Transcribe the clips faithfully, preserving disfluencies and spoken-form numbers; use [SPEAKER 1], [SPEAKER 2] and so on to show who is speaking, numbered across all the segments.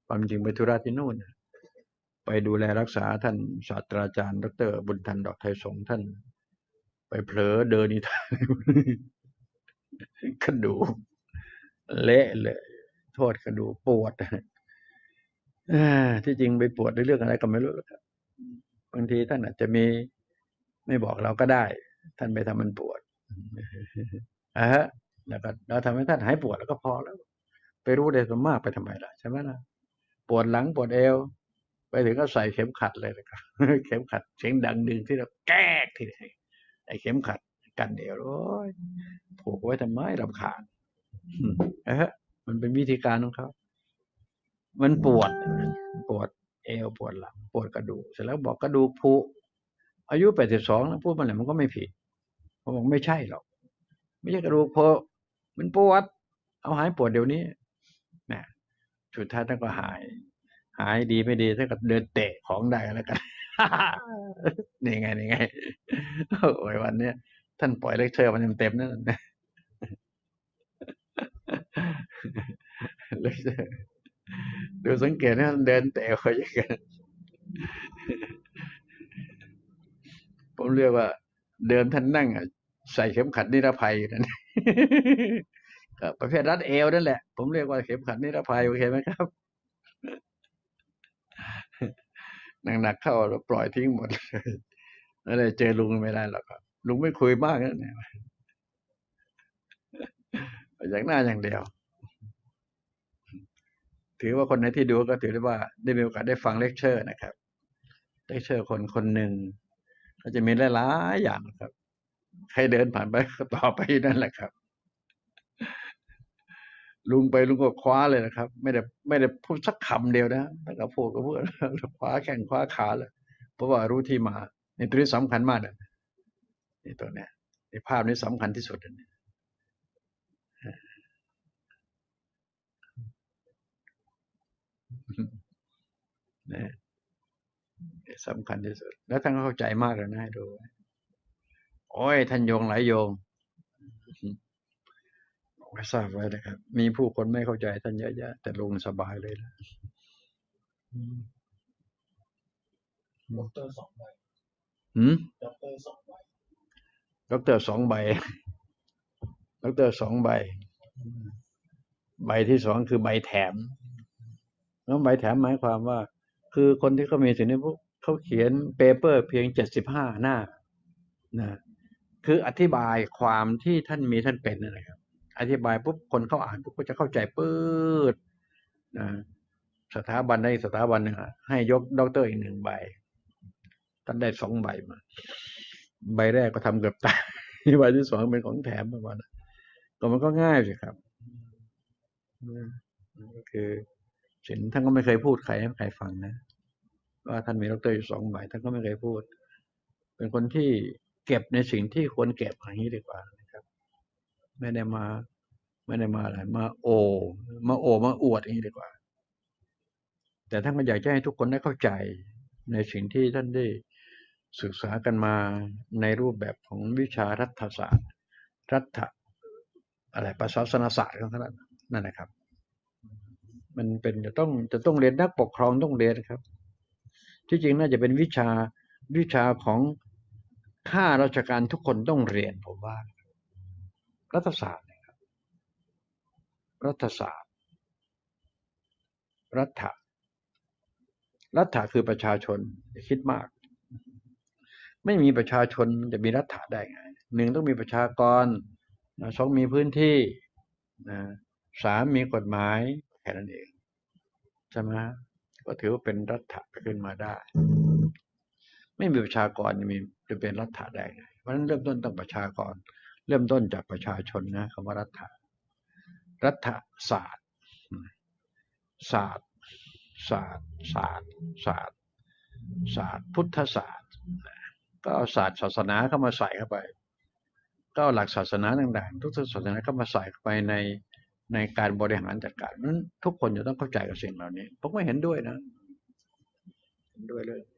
[SPEAKER 1] ความจริงไปธุระที่นู่นไปดูแลรักษาท่านศาสตราจารย์ดรบุญทันดอกไทยสงฆ์ท่านไปเผลอเดินอีท่ากระดูกเละเลยโทษกระดูกปวดที่จริงไปปวดในเรื่องอะไรก็ไม่รู้ครับบางทีท่านอาจจะมีไม่บอกเราก็ได้ท่านไปทำมันปวดอ่ะฮะแล้วก็เราทำให้ท่านหายปวดแล้วก็พอแล้วไปรู้ได้สมมากไปทำไมล่ะใช่ไหมล่ะปวดหลังปวดเอวไปถึงก็ใส่เข็มขัดเลยนะครับเข็มขัดเสียงดังดึงที่เราแก๊กที่ไอ้เข็มขัดกันเอวโอ้ยผูกไว้ทำไมรำคาญเออมันเป็นวิธีการของเขามันปวดปวดเอวปวดหลังปวดกระดูกเสร็จแล้วบอกกระดูกผุอายุแปดสิบสองแล้วพูดมันแหละมันก็ไม่ผิดเขาบอกไม่ใช่หรอกไม่ใช่กระดูกผุมันปวดเอาหายปวดเดี๋ยวนี้นะสุดท้ายท่านก็หายหายดีไม่ดีท่านก็เดินเตะของได้แล้วกันนี่ไงนี่ไงโอ้ยวันนี้ท่านปล่อยเลคเชอร์มันเต็มๆนั่นเลคเชอร์ดูสังเกตนะเดินเตะเขาอย่างเงี้ยผมเรียกว่าเดิมท่านนั่งใส่เข็มขัดนิรภัยนั่นก็ประเภทรัดเอวนั่นแหละผมเรียกว่าเข็มขัดนิรภัยโอเคไหมครับหนักๆเข้าเราปล่อยทิ้งหมดเลยแล้วเลยเจอลุงไม่ได้หรอกครับลุงไม่คุยมากนะเนี่ยอย่างหน้าอย่างเดียวถือว่าคนไหนที่ดูก็ถือได้ว่าได้มีโอกาสได้ฟังเลคเชอร์นะครับเลคเชอร์คนคนหนึ่งก็จะมีหลายๆอย่างครับใครเดินผ่านไปก็ต่อไปนั่นแหละครับลุงไปลุงก็คว้าเลยนะครับไม่ได้ไม่ได้พูดสักคำเดียวนะแต่ก็พูดก็พูดคว้าแข้งคว้าขาเลยเพราะว่ารู้ที่มาในตัวนี้สำคัญมากเลยในตัวเนี้ยในภาพนี้สำคัญที่สุดเนี่ยนะสำคัญที่สุดแล้วท่านก็เข้าใจมากเลยนะให้ดูโอ้ยท่านโยงหลายโยงไม่ทราบไว้นะครับมีผู้คนไม่เข้าใจท่านเยอะแยะแต่ลุงสบายเลยนะ
[SPEAKER 2] ด็อกเตอร์สองใบ
[SPEAKER 1] หืม
[SPEAKER 2] ด็อกเตอร์สองใบ
[SPEAKER 1] ด็อกเตอร์สองใบด็อกเตอร์สองใบใบที่สองคือใบแถมแล้วใบแถมหมายความว่าคือคนที่เขามีสิทธิพวกเขาเขียนเปเปอร์เพียงเจ็ดสิบห้าหน้านะคืออธิบายความที่ท่านมีท่านเป็นนะครับอธิบายปุ๊บคนเขาอ่านปุ๊บก็จะเข้าใจปื๊ดนะสถาบันใดสถาบันหนึ่งให้ยกด็อกเตอร์อีกหนึ่งใบท่านได้สองใบมาใบแรกก็ทำเกือบตายใบที่สองเป็นของแถมประมาณนั้นก็มันก็ง่ายสิครับก็คือสินท่านก็ไม่เคยพูดใครให้ใครฟังนะว่าท่านมีด็อกเตอร์อยู่สองใบท่านก็ไม่เคยพูดเป็นคนที่เก็บในสิ่งที่ควรเก็บอย่างนี้ดีกว่านะครับไม่ได้มาไม่ได้มาอะไรมาโอมาโอมาอวดอย่างนี้ดีกว่าแต่ท่านก็อยากจะให้ทุกคนได้เข้าใจในสิ่งที่ท่านได้ศึกษากันมาในรูปแบบของวิชารัฐศาสตร์รัฐอะไรประศาสนศาสตร์ของท่านนั่นนะครับมันเป็นจะต้องจะต้องเรียนนักปกครองต้องเรียนครับที่จริงน่าจะเป็นวิชาวิชาของข้าราชการทุกคนต้องเรียนผมว่ารัฐศาสตร์นะครับรัฐศาสตร์รัฐรัฐคือประชาชนคิดมากไม่มีประชาชนจะมีรัฐได้ไงหนึ่งต้องมีประชากรสองมีพื้นที่สามมีกฎหมายแค่นั้นเองใช่ไหมก็ถือว่าเป็นรัฐขึ้นมาได้ไม่มีประชากรจะมีจะเป็นรัฐได้ไงเพราะฉะนั้นเริ่มต้นต้องประชากรเริ่มต้นจากประชาชนนะคำว่ารัฐรัฐศาสตร์ศาสตร์ศาสตร์ศาสตร์ศาสตร์ศาสตร์พุทธศาสตร์ก็เอาศาสตร์ศาสนาเข้ามาใส่เข้าไปก็เอาหลักศาสนาต่างๆทุกศาสนาเข้ามาใส่เข้าไปในในการบริหารจัดการนั้นทุกคนจะต้องเข้าใจกับสิ่งเหล่านี้ผมไม่เห็นด้วยนะเห็นด้วยเลย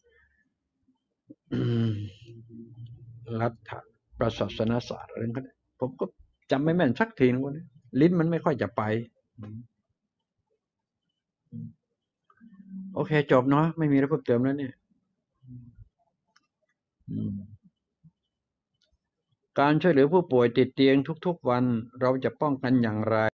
[SPEAKER 1] รัฐประศาสนศาสตร์อะไรก็ผมก็จำไม่แม่นสักทีนึงวันนี้ลิ้นมันไม่ค่อยจะไปโอเคจบเนาะไม่มีอะไรเพิ่มเติมแล้วเนี่ยอืมการช่วยเหลือผู้ป่วยติดเตียงทุกๆวันเราจะป้องกันอย่างไร